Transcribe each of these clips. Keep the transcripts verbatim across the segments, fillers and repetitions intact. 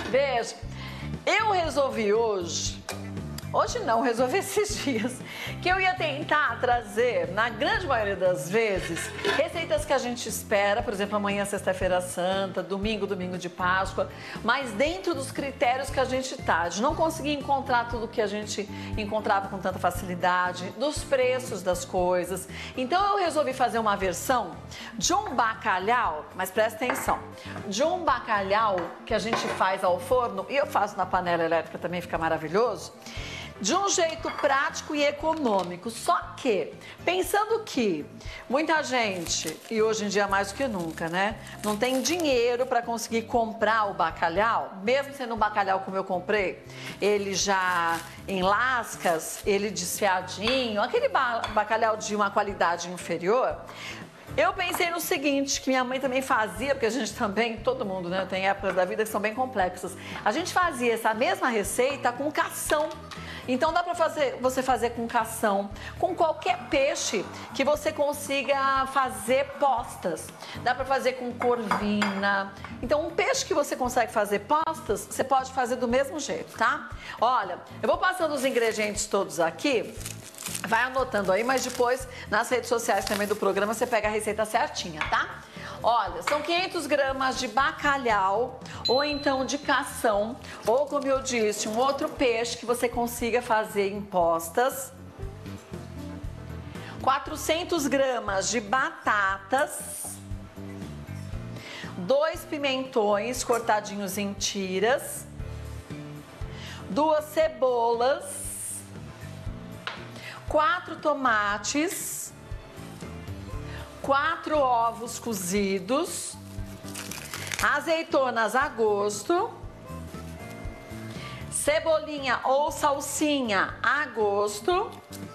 Beijo. Eu resolvi hoje, hoje não, resolvi esses dias, que eu ia tentar trazer, na grande maioria das vezes, receitas que a gente espera, por exemplo, amanhã, sexta-feira santa, domingo, domingo de Páscoa, mas dentro dos critérios que a gente tá, de não conseguir encontrar tudo que a gente encontrava com tanta facilidade, dos preços das coisas. Então eu resolvi fazer uma versão de um bacalhau, mas presta atenção, de um bacalhau que a gente faz ao forno, e eu faço na panela elétrica também, fica maravilhoso, de um jeito prático e econômico. Só que, pensando que muita gente, e hoje em dia mais do que nunca, né, não tem dinheiro para conseguir comprar o bacalhau, mesmo sendo um bacalhau como eu comprei, ele já em lascas, ele desfiadinho, aquele bacalhau de uma qualidade inferior. Eu pensei no seguinte, que minha mãe também fazia, porque a gente também, todo mundo, né, tem épocas da vida que são bem complexas. A gente fazia essa mesma receita com cação. Então dá para fazer, você fazer com cação, com qualquer peixe que você consiga fazer postas. Dá para fazer com corvina. Então um peixe que você consegue fazer postas, você pode fazer do mesmo jeito, tá? Olha, eu vou passando os ingredientes todos aqui. Vai anotando aí, mas depois nas redes sociais também do programa você pega a receita certinha, tá? Olha, são quinhentas gramas de bacalhau, ou então de cação, ou como eu disse, um outro peixe que você consiga fazer em postas. quatrocentas gramas de batatas. Dois pimentões cortadinhos em tiras. Duas cebolas. Quatro tomates, quatro ovos cozidos, azeitonas a gosto, cebolinha ou salsinha a gosto,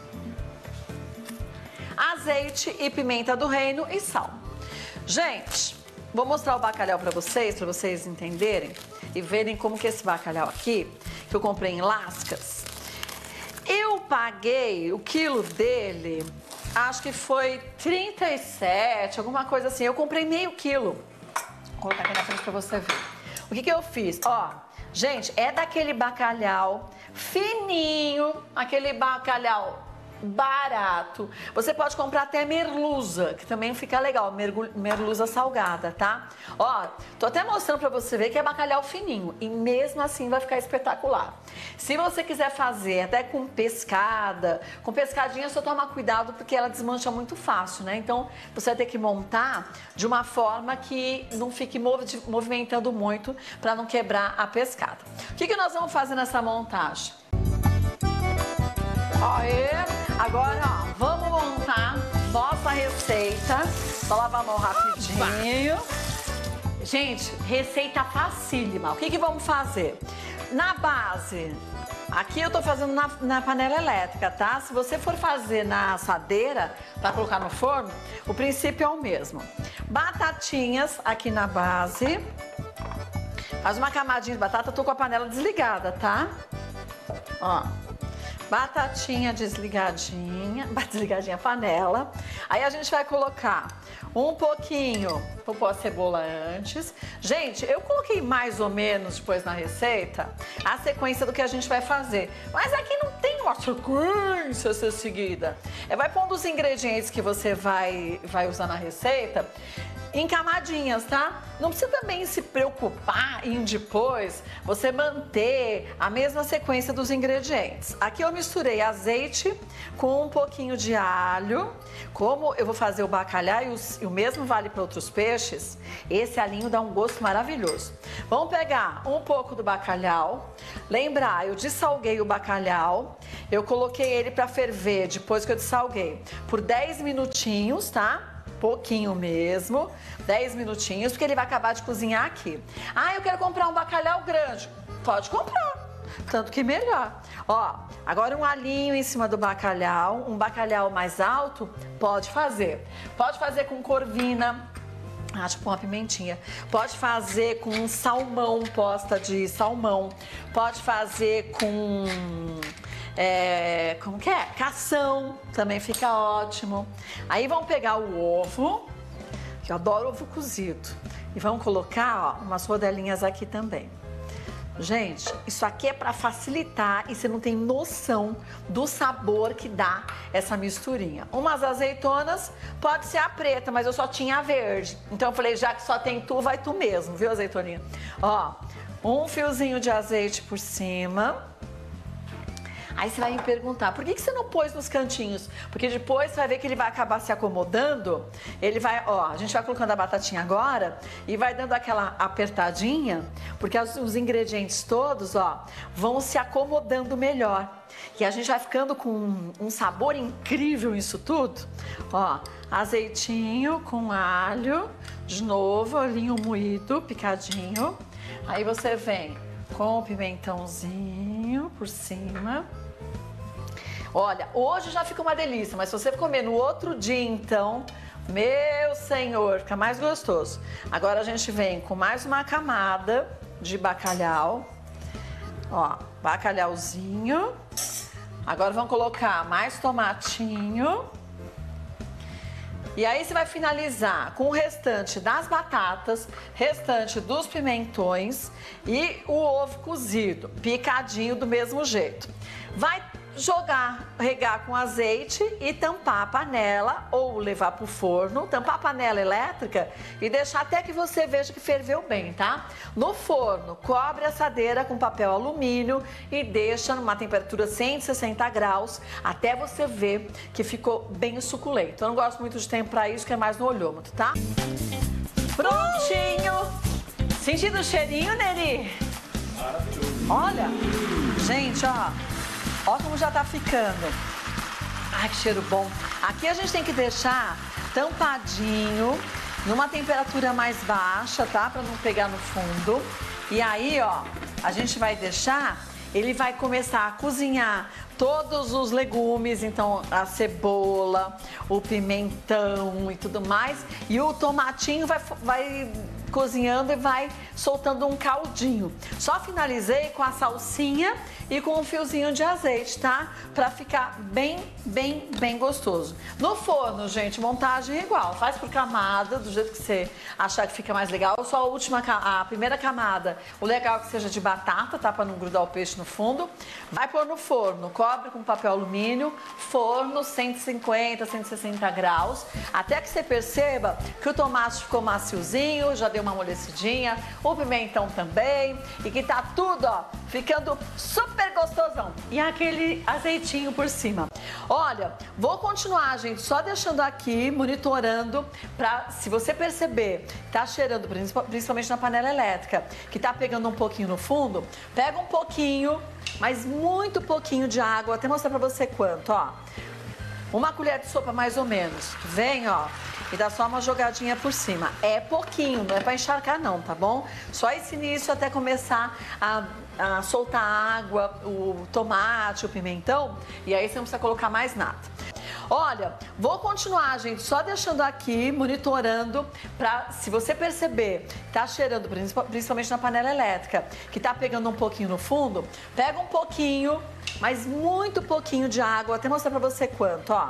azeite e pimenta do reino e sal. Gente, vou mostrar o bacalhau para vocês, para vocês entenderem e verem como que esse bacalhau aqui, que eu comprei em lascas, eu paguei o quilo dele, acho que foi trinta e sete, alguma coisa assim. Eu comprei meio quilo. Vou colocar aqui na frente pra você ver. O que que eu fiz? Ó, gente, é daquele bacalhau fininho, aquele bacalhau barato. Você pode comprar até merluza, que também fica legal, merluza salgada, tá? Ó, tô até mostrando pra você ver que é bacalhau fininho e mesmo assim vai ficar espetacular. Se você quiser fazer até com pescada, com pescadinha, só toma cuidado porque ela desmancha muito fácil, né? Então você vai ter que montar de uma forma que não fique movimentando muito pra não quebrar a pescada. O que que nós vamos fazer nessa montagem? Aê! Agora, ó, vamos montar nossa receita. Só lavar a mão rapidinho. Gente, receita facílima. O que que vamos fazer? Na base, aqui eu tô fazendo na, na panela elétrica, tá? Se você for fazer na assadeira, para colocar no forno, o princípio é o mesmo. Batatinhas aqui na base. Faz uma camadinha de batata, eu tô com a panela desligada, tá? Ó. Batatinha desligadinha, desligadinha a panela. Aí a gente vai colocar um pouquinho, vou pôr a cebola antes. Gente, eu coloquei mais ou menos depois na receita a sequência do que a gente vai fazer. Mas aqui não tem uma sequência a ser seguida. É, vai pondo os ingredientes que você vai, vai usar na receita em camadinhas, tá? Não precisa também se preocupar em depois você manter a mesma sequência dos ingredientes. Aqui eu misturei azeite com um pouquinho de alho. Como eu vou fazer o bacalhau e o, e o mesmo vale para outros peixes, esse alinho dá um gosto maravilhoso. Vamos pegar um pouco do bacalhau. Lembrar, eu dessalguei o bacalhau, eu coloquei ele para ferver depois que eu dessalguei por dez minutinhos, tá? Pouquinho mesmo, dez minutinhos, porque ele vai acabar de cozinhar aqui. Ah, eu quero comprar um bacalhau grande. Pode comprar, tanto que melhor. Ó, agora um alinho em cima do bacalhau, um bacalhau mais alto, pode fazer. Pode fazer com corvina, acho que com uma pimentinha. Pode fazer com um salmão, posta de salmão. Pode fazer com... É, como que é? Cação, também fica ótimo. Aí vamos pegar o ovo, que eu adoro ovo cozido, e vamos colocar, ó, umas rodelinhas aqui também. Gente, isso aqui é para facilitar e você não tem noção do sabor que dá essa misturinha. Umas azeitonas, pode ser a preta, mas eu só tinha a verde. Então eu falei, já que só tem tu, vai tu mesmo, viu, azeitoninha? Ó, um fiozinho de azeite por cima. Aí você vai me perguntar, por que que você não pôs nos cantinhos? Porque depois você vai ver que ele vai acabar se acomodando. Ele vai, ó, a gente vai colocando a batatinha agora e vai dando aquela apertadinha, porque os, os ingredientes todos, ó, vão se acomodando melhor. E a gente vai ficando com um, um sabor incrível nisso tudo. Ó, azeitinho com alho, de novo, olhinho moído, picadinho. Aí você vem com o pimentãozinho por cima. Olha, hoje já fica uma delícia, mas se você comer no outro dia, então, meu senhor, fica mais gostoso. Agora a gente vem com mais uma camada de bacalhau. Ó, bacalhauzinho. Agora vamos colocar mais tomatinho. E aí você vai finalizar com o restante das batatas, restante dos pimentões e o ovo cozido, picadinho do mesmo jeito. Vai jogar, regar com azeite e tampar a panela ou levar pro forno, tampar a panela elétrica e deixar até que você veja que ferveu bem, tá? No forno, cobre a assadeira com papel alumínio e deixa numa temperatura cento e sessenta graus até você ver que ficou bem suculento. Eu não gosto muito de tempo pra isso, que é mais no olhômetro, tá? Prontinho! Sentindo o cheirinho, Neri? Maravilhoso! Olha, gente, ó. Ó como já tá ficando. Ai, que cheiro bom. Aqui a gente tem que deixar tampadinho, numa temperatura mais baixa, tá? Pra não pegar no fundo. E aí, ó, a gente vai deixar, ele vai começar a cozinhar todos os legumes, então a cebola, o pimentão e tudo mais. E o tomatinho vai... vai cozinhando e vai soltando um caldinho. Só finalizei com a salsinha e com um fiozinho de azeite, tá? Pra ficar bem, bem, bem gostoso. No forno, gente, montagem é igual. Faz por camada, do jeito que você achar que fica mais legal. Só a última, a primeira camada, o legal é que seja de batata, tá? Pra não grudar o peixe no fundo. Vai pôr no forno, cobre com papel alumínio, forno cento e cinquenta, cento e sessenta graus, até que você perceba que o tomate ficou maciozinho, já deu uma amolecidinha, o pimentão também, e que tá tudo, ó, ficando super gostosão. E aquele azeitinho por cima. Olha, vou continuar, gente, só deixando aqui, monitorando, pra, se você perceber, tá cheirando, principalmente na panela elétrica, que tá pegando um pouquinho no fundo, pega um pouquinho, mas muito pouquinho de água, vou até mostrar pra você quanto, ó. Uma colher de sopa mais ou menos. Vem, ó, e dá só uma jogadinha por cima. É pouquinho, não é pra encharcar não, tá bom? Só esse início até começar a, a soltar água, o tomate, o pimentão, e aí você não precisa colocar mais nada. Olha, vou continuar, gente, só deixando aqui, monitorando, pra, se você perceber, tá cheirando, principalmente na panela elétrica, que tá pegando um pouquinho no fundo, pega um pouquinho, mas muito pouquinho de água, vou até mostrar pra você quanto, ó.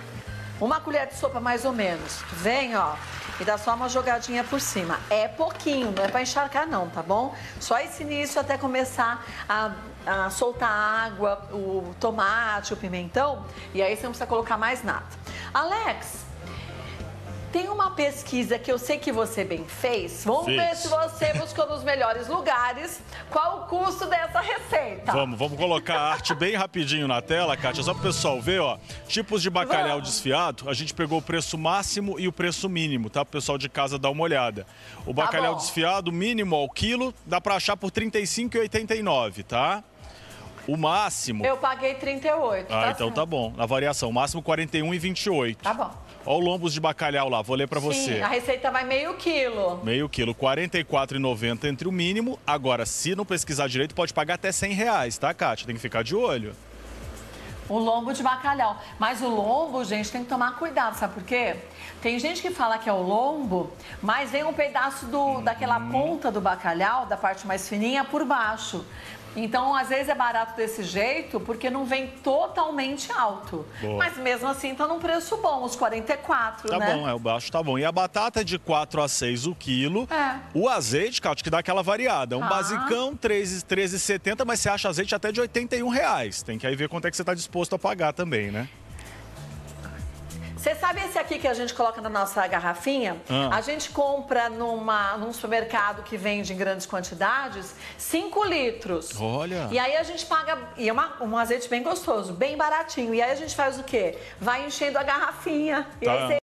Uma colher de sopa mais ou menos. Vem, ó, e dá só uma jogadinha por cima. É pouquinho, não é pra encharcar não, tá bom? Só esse início até começar a, a soltar água, o tomate, o pimentão, e aí você não precisa colocar mais nada. Alex, tem uma pesquisa que eu sei que você bem fez. Vamos Fiz. ver se você buscou nos melhores lugares. Qual o custo dessa receita? Vamos, vamos colocar a arte bem rapidinho na tela, Kátia, só para o pessoal ver, ó. Tipos de bacalhau vamos. desfiado, a gente pegou o preço máximo e o preço mínimo, tá? Para o pessoal de casa dar uma olhada. O bacalhau tá desfiado, mínimo ao quilo, dá para achar por trinta e cinco reais e oitenta e nove centavos, tá? O máximo... Eu paguei trinta e oito, Ah, tá então certo. tá bom. Na variação, o máximo quarenta e um reais e vinte e oito Tá bom. Olha o lombos de bacalhau lá, vou ler pra você. Sim, a receita vai meio quilo. Meio quilo, quarenta e quatro reais e noventa centavos entre o mínimo. Agora, se não pesquisar direito, pode pagar até cem reais, tá, Kátia? Tem que ficar de olho. O lombo de bacalhau. Mas o lombo, gente, tem que tomar cuidado, sabe por quê? Tem gente que fala que é o lombo, mas vem um pedaço do, daquela ponta do bacalhau, da parte mais fininha, por baixo. Então, às vezes é barato desse jeito, porque não vem totalmente alto. Boa. Mas mesmo assim tá num preço bom, uns quarenta e quatro, tá né? Tá bom, é, o baixo tá bom. E a batata de quatro a seis o quilo. É. O azeite, Cátia, que dá aquela variada. Um Ah. basicão, treze e setenta, mas você acha azeite até de oitenta e um reais. Tem que aí ver quanto é que você tá disposto a pagar também, né? Você sabe esse aqui que a gente coloca na nossa garrafinha? Ah. A gente compra numa, num supermercado que vende em grandes quantidades, cinco litros. Olha. E aí a gente paga, e é uma, um azeite bem gostoso, bem baratinho. E aí a gente faz o quê? Vai enchendo a garrafinha. E Tá. aí você